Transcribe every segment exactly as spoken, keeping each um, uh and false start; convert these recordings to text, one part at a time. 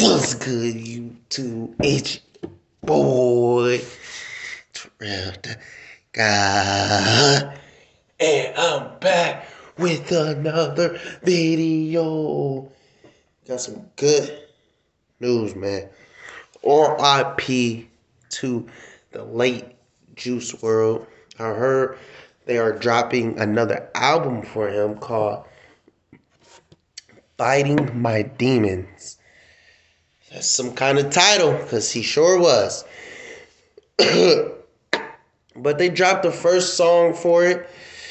What's good, YouTube? H boy, W R L D, God, and I'm back with another video. Got some good news, man. R I P to the late Juice world. I heard they are dropping another album for him called Fighting My Demons. That's some kind of title, because he sure was. But they dropped the first song for it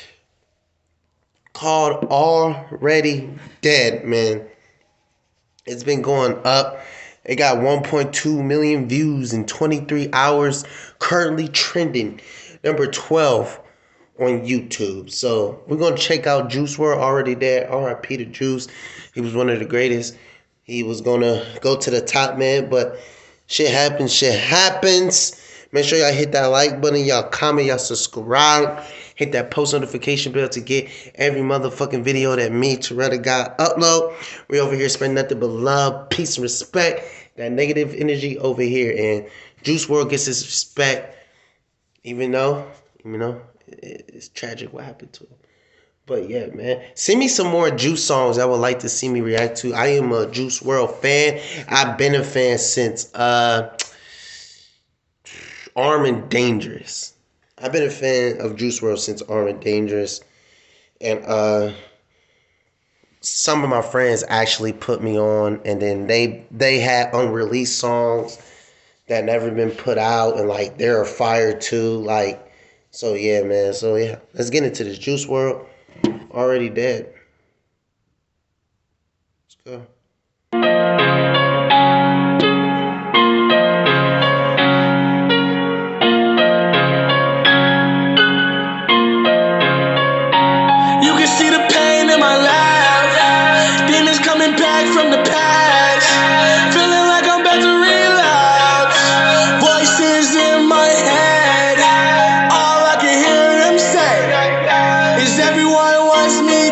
called Already Dead, man. It's been going up. It got one point two million views in twenty-three hours. Currently trending number twelve on YouTube. So we're going to check out Juice world, Already Dead. R I P to Juice. He was one of the greatest. He was going to go to the top, man. But shit happens. Shit happens. Make sure y'all hit that like button. Y'all comment. Y'all subscribe. Hit that post notification bell to get every motherfucking video that me, DaGod, upload. We over here spend nothing but love, peace, and respect. That negative energy over here. And Juice world gets his respect. Even though, you know, it's tragic what happened to him. But yeah, man. Send me some more Juice songs I would like to see me react to. I am a Juice world fan. I've been a fan since uh, Armed and Dangerous. I've been a fan of Juice world since Armed and Dangerous. And uh, some of my friends actually put me on. And then they, they had unreleased songs that never been put out. And like, they're fire too. Like, so yeah, man. So yeah, let's get into this Juice world. Already Dead. Let's go. You can see the pain in my life. Demons coming back from the past. Feeling like I'm about to relapse. Voices in my head. All I can hear them say is everyone wants me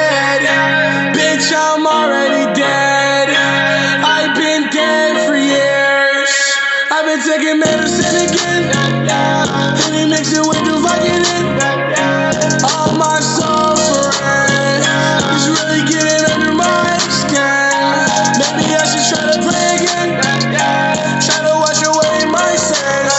dead. Bitch, I'm already dead. I've been dead for years. I've been taking medicine again. Then we mix it with the Vicodin. All my suffering is really getting under my skin. Maybe I should try to pray again. Try to wash away my sins.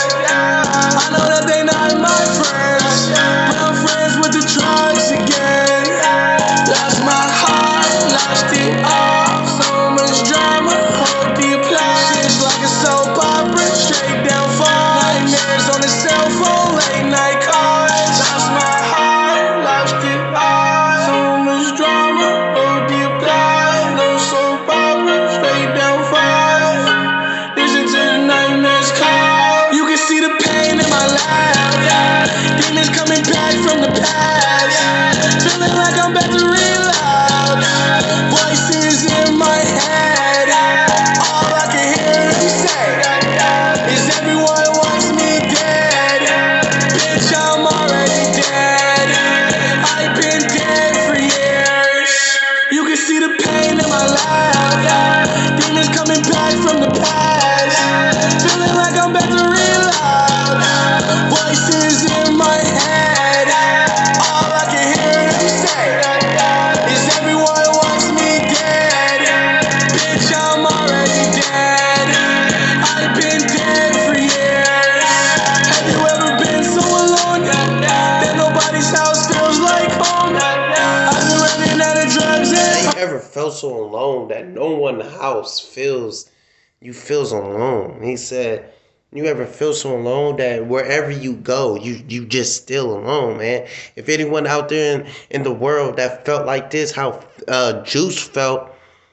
I know that they not my friends, but I'm friends with the drugs again. Lost my heart, lost it all. So much drama, hold the applause. Shit's like a soap opera, straight down fall. Nightmares on the cell phone, late night calls. Lost my heart, lost it all. So much drama, hold the applause. No soap opera, straight down fall. Listen to the nightmares call. You can see the pain in my life. Demons coming back from the past. Feeling like I'm about to relapse. Voices in my head. All I can hear them say is everyone wants me dead. Bitch, I'm already dead. I've been dead for years. You can see the pain in my life. Demons coming back from the past. Feeling like I'm about to relapse. Voices in my head. All I can hear them say is everyone wants me dead. Bitch, I'm already dead. I've been dead for years. Have you ever been so alone that nobody's house feels like home? I've been running out of drugs and You ever felt so alone that no one in the house feels you feels alone? He said, you ever feel so alone that wherever you go, you you just still alone, man. If anyone out there in, in the world that felt like this, how uh, Juice felt,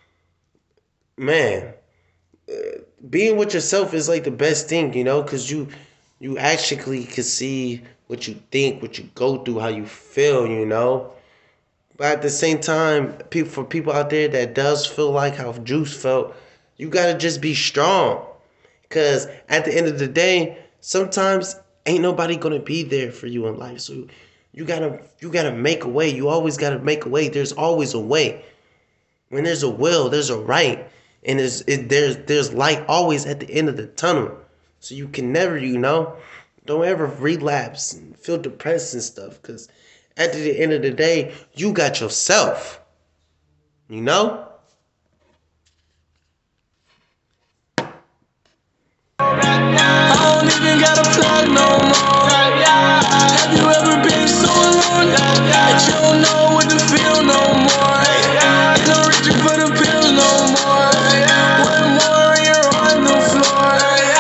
man, uh, being with yourself is like the best thing, you know, because you you actually can see what you think, what you go through, how you feel, you know. But at the same time, people for people out there that does feel like how Juice felt, you gotta just be strong. Cause at the end of the day, sometimes ain't nobody gonna be there for you in life. So you gotta you gotta make a way. You always gotta make a way. There's always a way. When there's a will, there's a right. And it's, it, there's there's light always at the end of the tunnel. So you can never, you know, don't ever relapse and feel depressed and stuff. Because at the end of the day, you got yourself. You know? I don't even got a plug no more. Have you ever been so alone that you don't know what to feel no more? Ain't no reaching for the pills no more. One more and you're on the floor.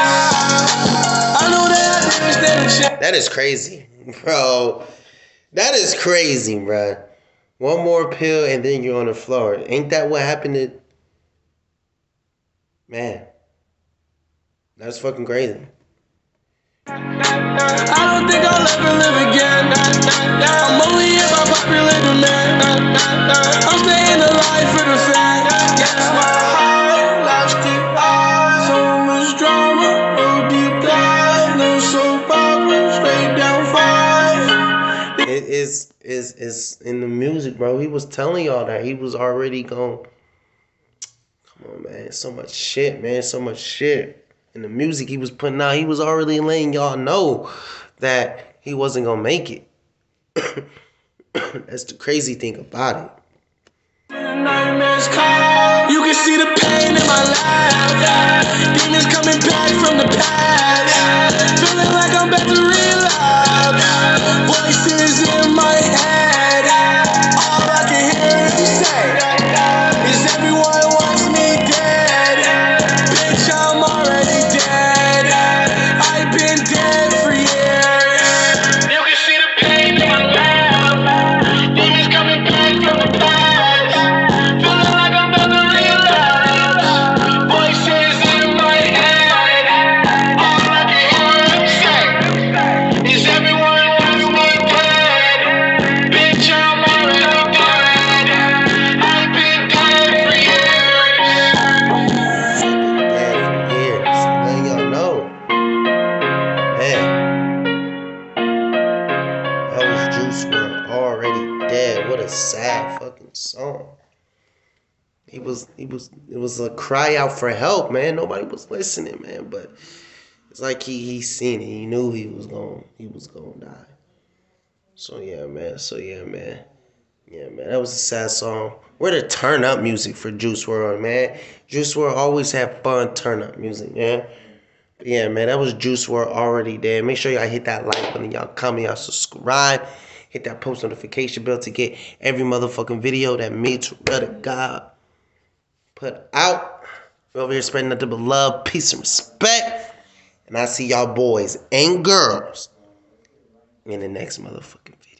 I know that I didn't stand a chance. That is crazy, bro. That is crazy, bro. One more pill and then you're on the floor. Ain't that what happened to... Man. That's fucking crazy. I don't think I'll ever live again. I'm only in my popular demand. I'm staying alive for the fan. Guess my heart lost it all. So much drama, no deep dive, no soap opera, straight down five. It is is is in the music, bro. He was telling y'all that he was already going. Come on, man. So much shit, man. So much shit. In the music he was putting out, he was already letting y'all know that he wasn't gonna make it. That's the crazy thing about it. You can see the pain in my life. Demons coming back from the past. Feeling like I'm about to relapse. Voices in my head. All I can hear him say is everyone wants me dead. Bitch, I'm already dead. I've been dead for years. You can see the pain in my life. Demons coming back from the past. Feeling like I'm about to relapse. Voices in my head. All I can hear him say is everyone wants me dead. Bitch, I'm already dead. I've been dead for years. Dead for years. Letting y'all know. Man. That was Juice world already dead. What a sad fucking song. He was he was it was a cry out for help, man. Nobody was listening, man. But it's like he he seen it. He knew he was going he was gonna die. So yeah, man. So yeah, man. Yeah, man. That was a sad song. Where the turn up music for Juice world, man. Juice world always have fun turn up music, man. But yeah, man. That was Juice world already dead. Make sure y'all hit that like button, y'all comment, y'all subscribe. Hit that post notification bell to get every motherfucking video that me, W R L D, DaGod put out. We're over here spreading nothing but love, peace, and respect. And I see y'all boys and girls in the next motherfucking video.